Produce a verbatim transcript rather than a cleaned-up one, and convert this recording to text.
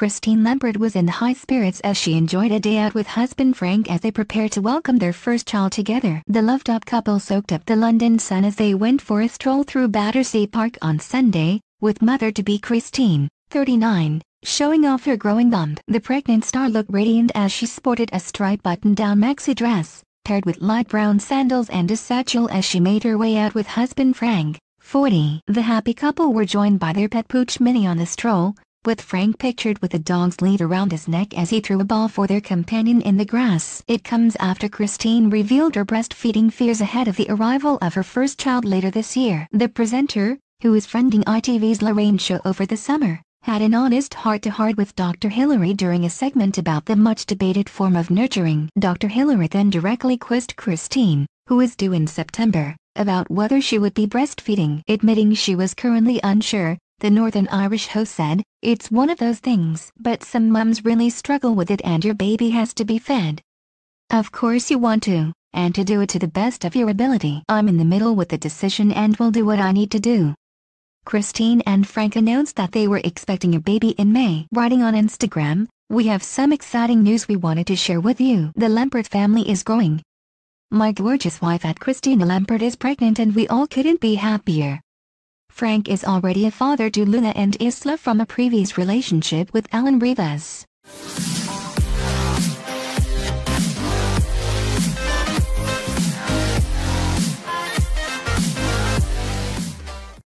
Christine Lampard was in high spirits as she enjoyed a day out with husband Frank as they prepare to welcome their first child together. The loved-up couple soaked up the London sun as they went for a stroll through Battersea Park on Sunday, with mother-to-be Christine, thirty-nine, showing off her growing bump. The pregnant star looked radiant as she sported a striped button-down maxi dress, paired with light brown sandals and a satchel as she made her way out with husband Frank, forty. The happy couple were joined by their pet pooch Minnie on the stroll, with Frank pictured with the dog's lead around his neck as he threw a ball for their companion in the grass. It comes after Christine revealed her breastfeeding fears ahead of the arrival of her first child later this year. The presenter, who is fronting I T V's Lorraine show over the summer, had an honest heart-to-heart with Doctor Hillary during a segment about the much-debated form of nurturing. Doctor Hillary then directly quizzed Christine, who is due in September, about whether she would be breastfeeding. Admitting she was currently unsure, the Northern Irish host said, "It's one of those things. But some mums really struggle with it and your baby has to be fed. Of course you want to, and to do it to the best of your ability. I'm in the middle with the decision and will do what I need to do." Christine and Frank announced that they were expecting a baby in May. Writing on Instagram, "We have some exciting news we wanted to share with you. The Lampard family is growing. My gorgeous wife at Christine Lampard is pregnant and we all couldn't be happier. Frank is already a father to Luna and Isla from a previous relationship with Alan Rivas."